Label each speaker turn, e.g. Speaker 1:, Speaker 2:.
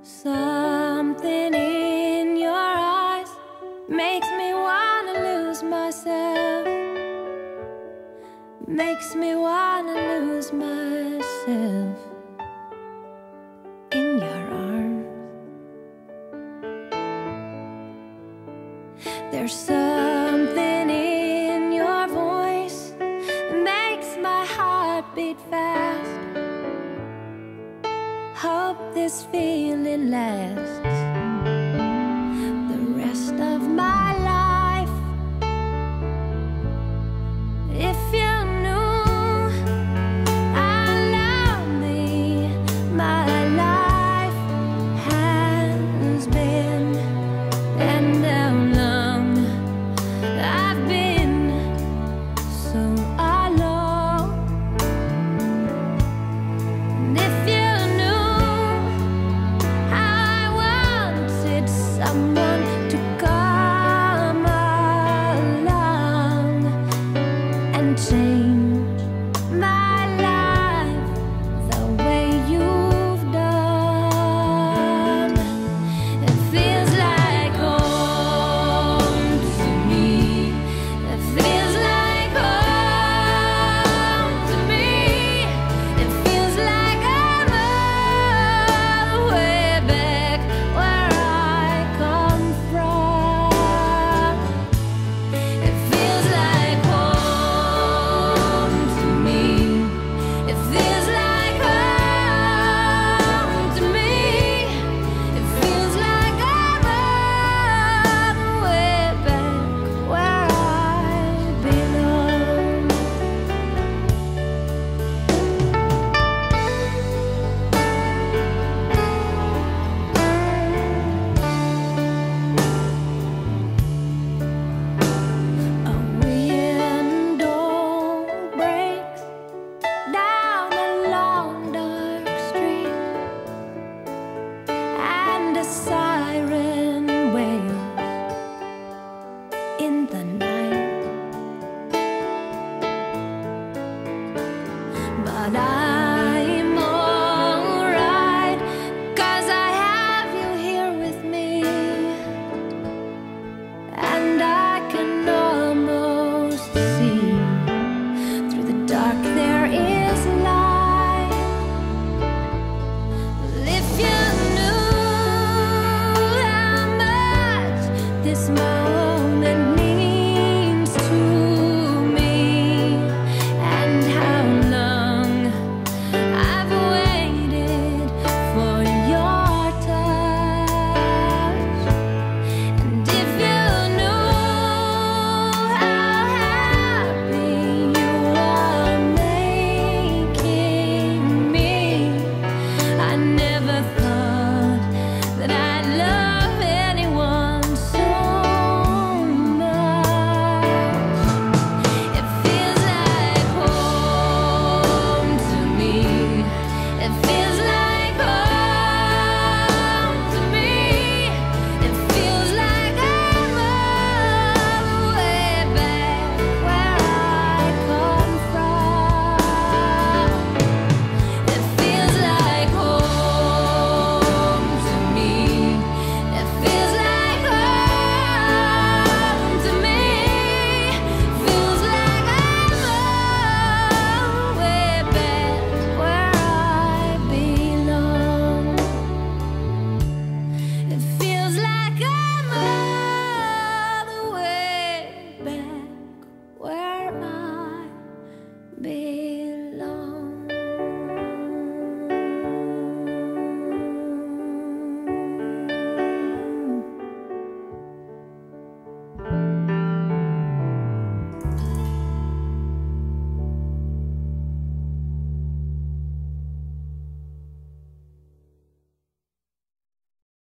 Speaker 1: Something in your eyes makes me wanna lose myself, makes me wanna lose myself in your arms. There's something in your voice that makes my heart beat fast. Hope this feeling lasts the rest of my life. If you knew how lonely my life has been, and how long I've been so alone. And if you someone to come along and change my life the way you've done. It feels like home to me. It feels like home to me. It feels like I'm all the way back where in the night, but